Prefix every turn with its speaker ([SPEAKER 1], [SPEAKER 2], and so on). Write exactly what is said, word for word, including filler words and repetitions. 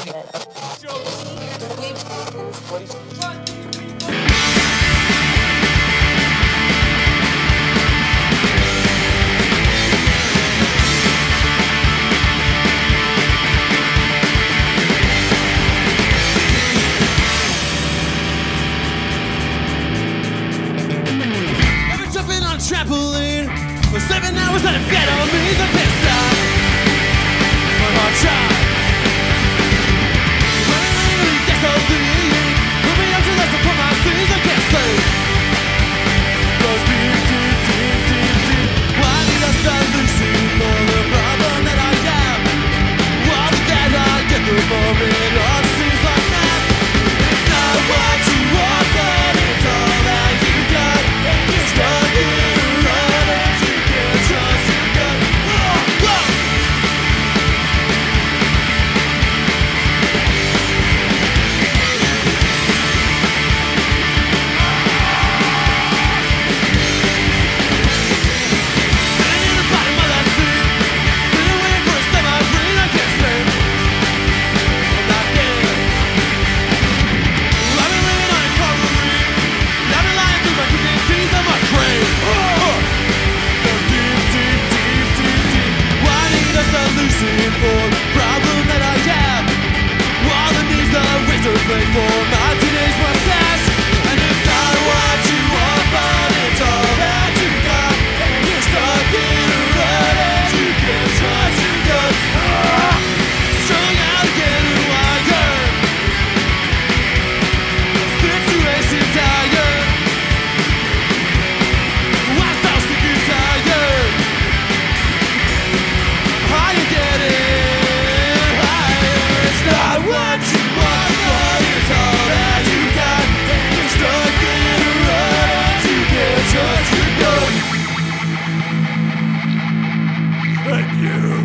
[SPEAKER 1] Trampoline for seven hours on a fed on me the pissed off. My heart tried. Running that's all the put me up to less to put my sins against sleep. Goes deep, deep, deep, deep, deep. Why need a solution for the problem that I have? All the guys I get the moment all seems like that. It's not what you want, but it's all that you got. You're stuck in for the problem that I have. All the needs of razor blade for my teenage mustache. And it's not what you want, but it's all that you got. You're stuck in a rut and you can't trust your gut. Ah, strung out again and wired. Situation tired. Why stop sticking tired? How you get it? What you want, but it's all that you got. You're stuck in a rut and you can't trust your gut. Thank you.